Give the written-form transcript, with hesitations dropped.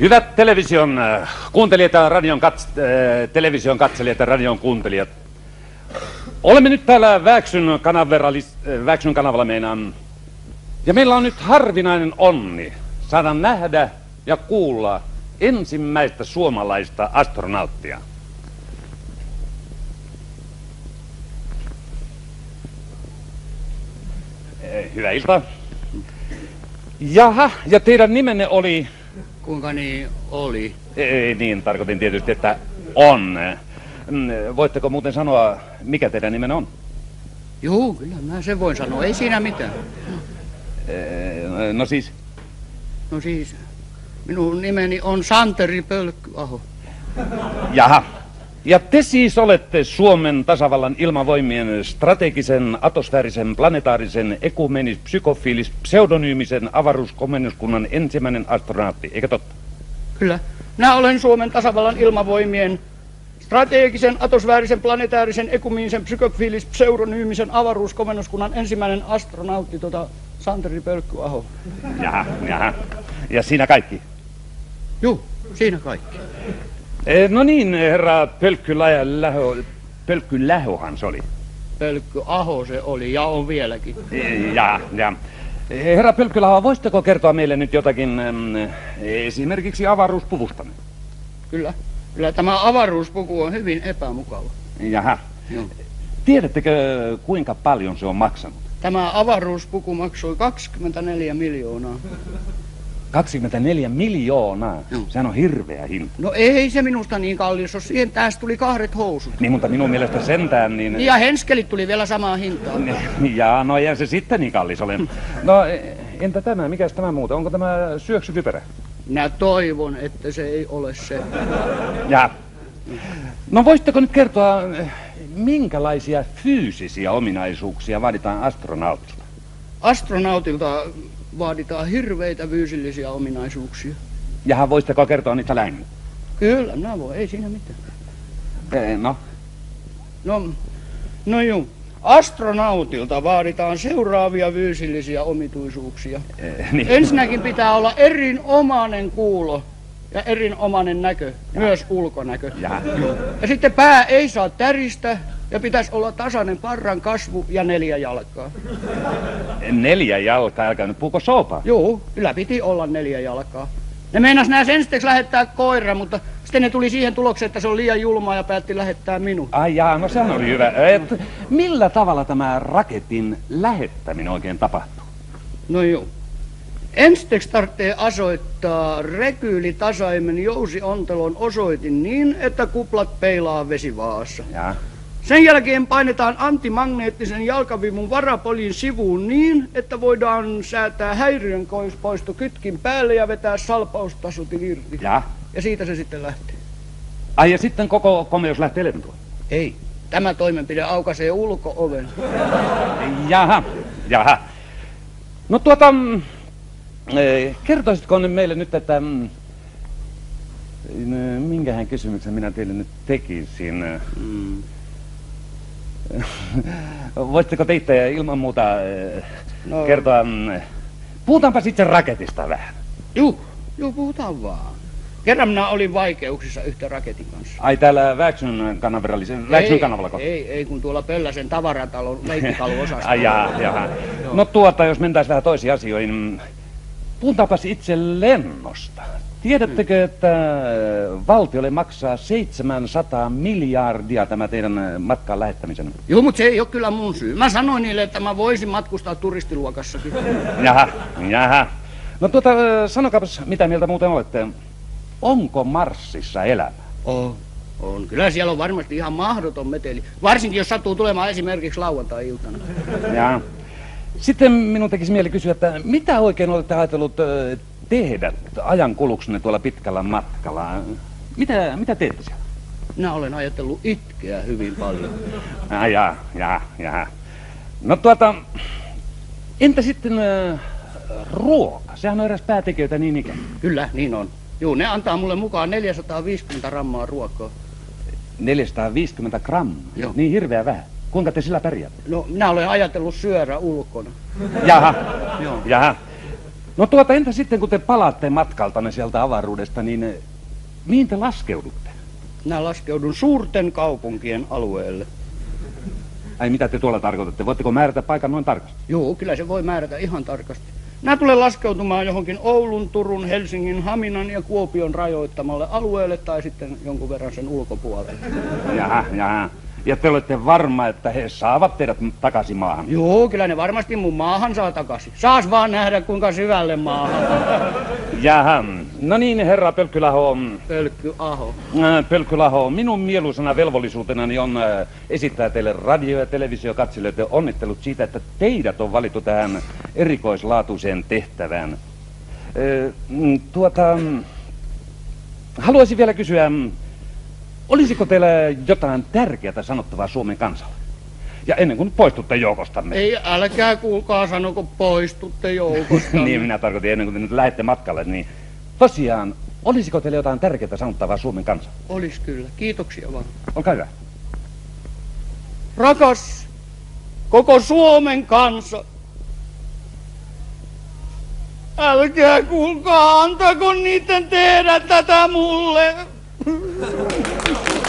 Hyvät television kuuntelijat ja television katselijat ja radion kuuntelijat. Olemme nyt täällä Väksyn kanavalla meinaan. Ja meillä on nyt harvinainen onni saada nähdä ja kuulla ensimmäistä suomalaista astronauttia. Hyvää iltaa. Jaha, ja teidän nimenne oli... Kuinka niin oli? Ei, niin, tarkoitin tietysti, että on. Voitteko muuten sanoa, mikä teidän nimen on? Joo, kyllä mä sen voin sanoa, ei siinä mitään. No siis? No siis, minun nimeni on Santeri Pölkkyaho. Jaha. Ja te siis olette Suomen tasavallan ilmavoimien strategisen, atosfäärisen, planetaarisen, ekumenis, psykofiilis, pseudonyymisen avaruuskomennuskunnan ensimmäinen astronautti, eikö totta? Kyllä. Minä olen Suomen tasavallan ilmavoimien strategisen, atosfäärisen, planetaarisen, ekumenisen, psykofiilis, pseudonyymisen avaruuskomennuskunnan ensimmäinen astronautti, Santeri Pölkkyaho. Jaha. Ja siinä kaikki? Joo, siinä kaikki. No niin, herra Pölkkylähohan se oli. Pölkkyaho se oli ja on vieläkin. Ja. Herra Pölkkyläho, voisitteko kertoa meille nyt jotakin esimerkiksi avaruuspuvustanne? Kyllä tämä avaruuspuku on hyvin epämukava. Jaha. Joo. Tiedättekö, kuinka paljon se on maksanut? Tämä avaruuspuku maksoi 24 miljoonaa. 24 miljoonaa? Joo. Sehän on hirveä hinta. No ei se minusta niin kallis ole. Siihen tästä tuli 2 housut. Niin, mutta minun mielestä sentään niin... Ja henskelit tuli vielä samaan hintaan. Ja, no eihän se sitten niin kallis ole. No, entä tämä? Mikäs tämä muuta? Onko tämä syöksykypärä? Minä toivon, että se ei ole se. Ja. No voisitteko nyt kertoa, minkälaisia fyysisiä ominaisuuksia vaaditaan astronautilta? Astronautilta vaaditaan hirveitä fyysillisiä ominaisuuksia. Jaha, voisitteko kertoa niitä lähinnä? Kyllä, minä voin, ei siinä mitään. No? No juu. Astronautilta vaaditaan seuraavia fyysillisiä omituisuuksia. Niin. Ensinnäkin pitää olla erinomainen kuulo ja erinomainen näkö, myös ulkonäkö. Ja sitten pää ei saa täristä ja pitäisi olla tasainen parran kasvu ja 4 jalkaa. 4 jalkaa, älkää nyt puhuko soopaa. Joo, kyllä piti olla 4 jalkaa. Ne meinas nää ensiksi lähettää koira, mutta sitten ne tuli siihen tulokseen, että se on liian julmaa ja päätti lähettää minut. Ai jaa, no sehän oli hyvä. Millä tavalla tämä raketin lähettäminen oikein tapahtuu? No joo. Ensiksi tarvitsee asoittaa rekyylitasaimen jousiontelon osoitin niin, että kuplat peilaa vesivaassa. Jaa. Sen jälkeen painetaan antimagneettisen jalkavivun varapolin sivuun niin, että voidaan säätää häiriönpoisto kytkin päälle ja vetää salpaustasutin irti. Ja siitä se sitten lähtee. Ai ja sitten koko komeus lähtee lentoon? Ei. Tämä toimenpide aukaisee ulko-oven. Jaha. No kertoisitko meille nyt, että minkähän kysymyksen minä teille nyt tekisin? Voisitteko te itse ilman muuta kertoa, puhutaanpa sitten raketista vähän. Joo, puhutaan vaan. Kerran minä olin vaikeuksissa yhtä raketin kanssa. Ai täällä Väksyn kanavalla? Ei, kun tuolla Pölläsen tavaratalon leikkikaluosasta. Ai jaha. No jos mentäis vähän toisiin asioihin, puhutaanpas itse lennosta. Tiedättekö, että valtiolle maksaa 700 miljardia tämä teidän matkaan lähettämisen? Joo, mutta se ei ole kyllä mun syy. Mä sanoin niille, että mä voisin matkustaa turistiluokassakin. Jaha. No sanokaapas, mitä mieltä muuten olette? Onko Marsissa elämä? On. Kyllä siellä on varmasti ihan mahdoton meteli. Varsinkin jos sattuu tulemaan esimerkiksi lauantai-iltana. Jaa. Sitten minun tekisi mieli kysyä, että mitä oikein olette ajatellut tehdä ajankuluksenne tuolla pitkällä matkalla? Mitä teette siellä? Minä olen ajatellut itkeä hyvin paljon. Jaha. No entä sitten ruoka? Sehän on eräs päätekijöitä niin ikään. Kyllä, niin on. Joo, ne antaa mulle mukaan 450 grammaa ruokaa. 450 grammaa? Joo. Niin hirveä vähän. Kuinka te sillä pärjäätte? No, minä olen ajatellut syödä ulkona. Jaha. No entä sitten kun te palaatte matkaltanne sieltä avaruudesta, niin mihin te laskeudutte? Minä laskeudun suurten kaupunkien alueelle. Ai mitä te tuolla tarkoitatte? Voitteko määrätä paikan noin tarkasti? Joo, kyllä se voi määrätä ihan tarkasti. Minä tulen laskeutumaan johonkin Oulun, Turun, Helsingin, Haminan ja Kuopion rajoittamalle alueelle tai sitten jonkun verran sen ulkopuolelle. Jaha. Ja te olette varma, että he saavat teidät takaisin maahan? Joo, kyllä ne varmasti mun maahan saa takaisin. Saas vaan nähdä, kuinka syvälle maahan. Jaha. No niin, herra Pölkkylaho. Pölkkyaho. Pölkkylaho, minun mieluisena velvollisuutenani on esittää teille radio- ja televisiokatselijoille onnittelut siitä, että teidät on valittu tähän erikoislaatuiseen tehtävään. Haluaisin vielä kysyä, olisiko teillä jotain tärkeää sanottavaa Suomen kansalle? Ja ennen kuin poistutte joukostamme. Ei, älkää kuulkaa sanoko poistutte joukostamme. Niin, minä tarkoitin ennen kuin te nyt lähdette matkalle, niin tosiaan, olisiko teillä jotain tärkeää sanottavaa Suomen kansalle? Olis kyllä, kiitoksia vaan. Olkaa hyvä. Rakas koko Suomen kansa, älkää kuulkaa antako niiden tehdä tätä mulle.